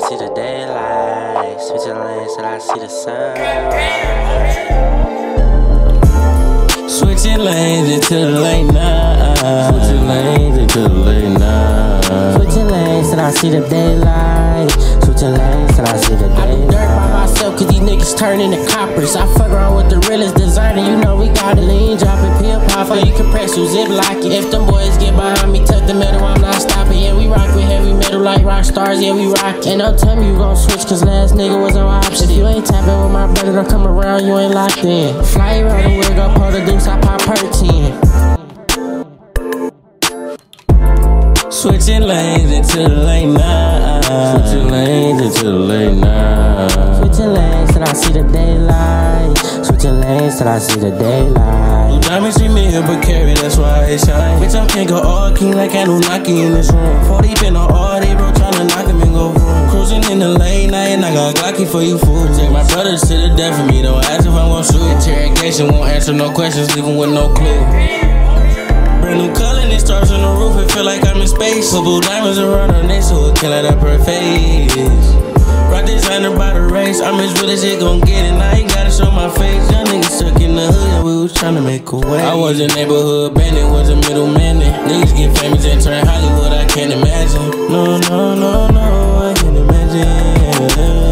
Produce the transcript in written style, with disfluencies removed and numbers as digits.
see the daylight. Switching lanes till I see the sunrise. Switching lanes into the late night. Switching lanes into the late night. Switching lanes till I see the daylight. Switching lanes till I see the daylight. I do dirt by myself cause these niggas turn into coppers. I fuck around with the realest designer, you know we got a lean, dropping pill pop, for you compress, you zip lock it. If them boys get behind me, tuck the metal, I'm not stopping. Yeah, we rock with heavy metal like rock stars, yeah we rock. And don't tell me you gon' switch cause last nigga was on option. If you ain't tapping with my brother, don't come around, you ain't locked in. Fly around the wig up, pull the deuce, I pop perks in. Switching lanes into the late night. Switching lanes into the late night. Switching lanes till I see the daylight. Switching lanes till I see the daylight. Blue diamonds treat me but carry, that's why it shine. Bitch, I can't go all king like Anunnaki in this room. 40 been on all day, bro, tryna knock him and go vroom. Cruising in the late night and I got Glocky for you fools. Take my brothers to the death for me, don't ask if I'm gon' shoot. Interrogation won't answer no questions, leaving with no clue. Brand new color and it starts on the roof, it feel like I'm in space. Put blue diamonds around her neck so it can light up her face. Rock designer by the race, I'm as real as it gon' get and I ain't gotta show my face. Young niggas stuck in the hood and we was tryna make a way. I was a neighborhood bandit, was a middleman. Niggas get famous and turn Hollywood, I can't imagine. No, no, no, no, I can't imagine.